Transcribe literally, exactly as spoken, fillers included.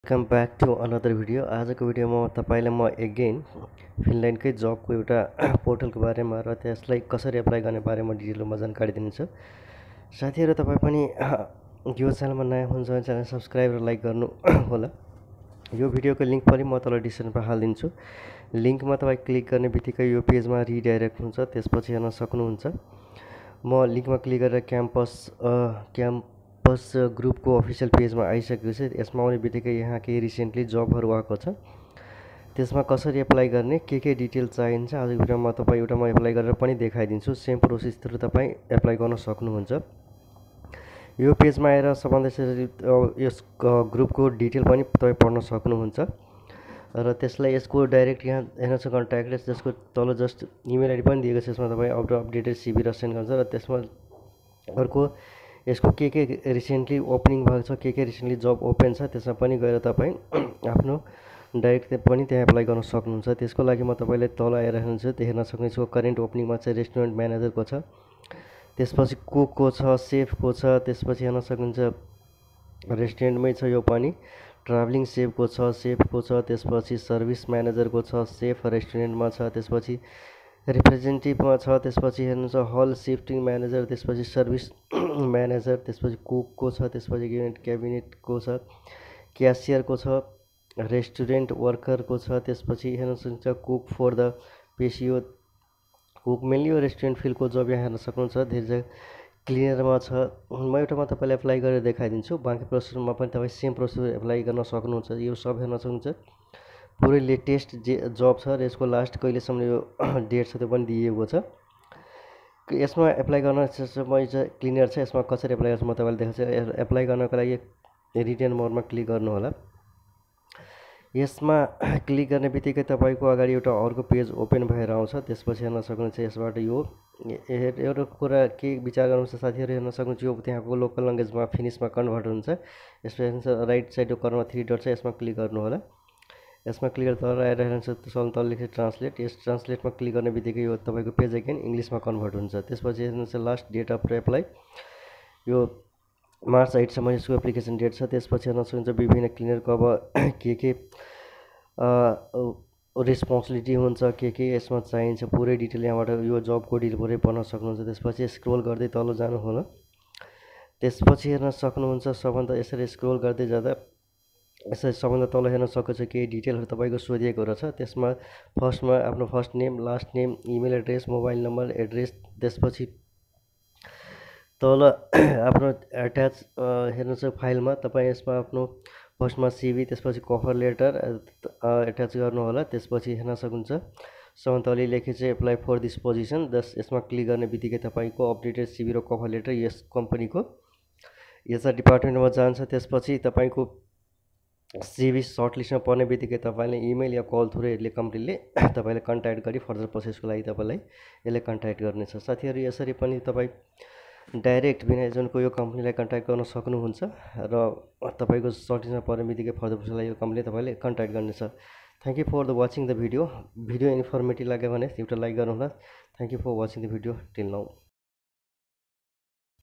Welcome back to another video. आजको भिडियोमा तपाईलाई म एगेन फिनल्यान्डकै जबको एउटा पोर्टलको बारेमा र त्यसलाई कसरी एप्लाई गर्ने बारेमा डिटेलमा जानकारी दिन्छु। साथीहरू तपाईँ पनि यो च्यानलमा नयाँ हुनुहुन्छ भने च्यानल सब्सक्राइब र लाइक गर्नु होला। यो भिडियोको लिङ्क पनि म तल डिस्क्रिप्सनमा हालिदिन्छु। लिङ्कमा तपाईँ क्लिक गर्ने बित्तिकै यो पेजमा रिडाइरेक्ट हुन्छ, त्यसपछि हेर्न सक्नुहुन्छ। म लिङ्कमा क्लिक गरेर क्याम्पस क्याम्प बस ग्रुपको अफिसियल पेजमा आइसकेको छ। यसमा आउने बित्तिकै यहाँ केही रिसेन्टली जबहरू आएको छ, त्यसमा कसरी एप्लाई गर्ने, के के डिटेल चाहिन्छ आजको भिडियोमा तपाईँ एउटा म एप्लाई गरेर पनि देखाइदिन्छु। सेम प्रोसेस थ्रु तपाईँ एप्लाई गर्न सक्नुहुन्छ। यो पेजमा आएर सबभन्दा यस ग्रुपको डिटेल पनि तपाईँ पढ्न सक्नुहुन्छ र त्यसलाई यसको डाइरेक्ट यहाँ हेर्न सक्छ कन्ट्याक्ट, जसको तल जस्ट इमेल आइडी पनि दिएको छ। यसमा तपाईँ अप अपडेटेड सिभी र सेन्ड गर्छ र त्यसमा अर्को यसको के के रिसेन्टली ओपनिङ भएको छ, के के रिसेन्टली जब ओपन छ त्यसमा पनि गएर तपाईँ आफ्नो डाइरेक्ट पनि त्यहाँ एप्लाई गर्न सक्नुहुन्छ। त्यसको लागि म तपाईँलाई तल आएर हेर्नुहुन्छ हेर्न सक्नुहुन्छ। करेन्ट ओपनिङमा चाहिँ रेस्टुरेन्ट म्यानेजरको छ, त्यसपछि कुकको छ, सेफको छ, त्यसपछि हेर्न सक्नुहुन्छ रेस्टुरेन्टमै छ यो पनि ट्राभलिङ सेफको छ, सेफको छ, त्यसपछि सर्भिस म्यानेजरको छ, सेफ रेस्टुरेन्टमा छ, त्यसपछि रिप्रेजेन्टेटिभमा छ, त्यसपछि हेर्नुहुन्छ हल सिफ्टिङ म्यानेजर, त्यसपछि सर्भिस म्यानेजर, त्यसपछि कुकको छ, त्यसपछि क्याबिनेटको छ, क्यासियरको छ, रेस्टुरेन्ट वर्करको छ, त्यसपछि हेर्न सक्नुहुन्छ cook for the patio cook mainly यो रेस्टुरेन्ट फिल्डको जब यहाँ हेर्न सक्नुहुन्छ। धेरै क्लिनरमा छ। म एउटामा तपाईँलाई एप्लाई गरेर देखाइदिन्छु, बाँकी प्रोसेसमा पनि तपाईँ सेम प्रोसेस एप्लाई गर्न सक्नुहुन्छ। यो सब हेर्न सक्नुहुन्छ पुरै लेटेस्ट जे जब छ र यसको लास्ट कहिलेसम्म यो डेट छ त्यो पनि दिएको छ। यसमा एप्लाई गर्न म चाहिँ क्लिनर छ, यसमा कसरी एप्लाई गर्छ म तपाईँलाई देखाउँछु। एप्लाई गर्नको लागि रिटेन मोडमा क्लिक गर्नु होला। यसमा क्लिक गर्ने बित्तिकै तपाईँको अगाडि एउटा अर्को पेज ओपन भएर आउँछ। त्यसपछि हेर्न सक्नुहुन्छ यसबाट यो एउटा कुरा के विचार गर्नुहुन्छ साथीहरू, हेर्न सक्नुहुन्छ यो त्यहाँको लोकल ल्याङ्ग्वेजमा फिनिसमा कन्भर्ट हुन्छ। यसमा हेर्नुहुन्छ राइट साइडको कर्नरमा थ्री डट छ, यसमा क्लिक गर्नु होला। यसमा क्लिक गरेर तल आएर हेर्नुहुन्छ तल लेखेको ट्रान्सलेट, यस ट्रान्सलेटमा क्लिक गर्ने बित्तिकै यो तपाईँको पेज अगेन इङ्ग्लिसमा कन्भर्ट हुन्छ। त्यसपछि हेर्नुहुन्छ लास्ट डेट अफ एप्लाई यो मार्च एटसम्म यसको एप्लिकेसन डेट छ। त्यसपछि हेर्न सक्नुहुन्छ विभिन्न क्लिनरको अब के के रेस्पोन्सिबिलिटी हुन्छ, के के यसमा चाहिन्छ पुरै डिटेल यहाँबाट यो जबको डिटेल पुरै पढ्न सक्नुहुन्छ। त्यसपछि स्क्रोल गर्दै तल जानु होला। त्यसपछि हेर्न सक्नुहुन्छ सबभन्दा यसरी स्क्रोल गर्दै जाँदा यसरी सबभन्दा तल हेर्न सक्नुहुन्छ केही डिटेलहरू तपाईँको सोधिएको रहेछ। त्यसमा फर्स्टमा आफ्नो first name, last name, email address, mobile number, address, त्यसपछि तल आफ्नो एट्याच हेर्नु छ फाइलमा तपाईँ यसमा आफ्नो फर्स्टमा सिभी, त्यसपछि कभर लेटर एट्याच गर्नु होला। त्यसपछि हेर्न सक्नुहुन्छ सबभन्दा तल लेखेको चाहिँ एप्लाई फर दिस पोजिसन, जस यसमा क्लिक गर्ने बित्तिकै तपाईँको अपडेटेड सिभी र कभर लेटर यस कम्पनीको एचआर डिपार्टमेन्टमा जान्छ। त्यसपछि तपाईँको सिभी सर्टलिस्टमा पर्ने बित्तिकै तपाईँले इमेल या कल थ्रु यसले कम्पनीले तपाईँलाई कन्ट्याक्ट गरी फर्दर प्रोसेसको लागि तपाईँलाई यसले कन्ट्याक्ट गर्नेछ। साथीहरू यसरी पनि तपाईँ डाइरेक्ट बिना एजेन्टको यो कम्पनीलाई कन्ट्याक्ट गर्न सक्नुहुन्छ र तपाईँको सर्टलिस्टमा पर्ने बित्तिकै फर्दर प्रोसेसलाई यो कम्पनीले तपाईँले कन्ट्याक्ट गर्नेछ। Thank you for the watching the video. Video informative लाग्यो भने एउटा लाइक गर्नुहोला। Thank you for watching the video till now.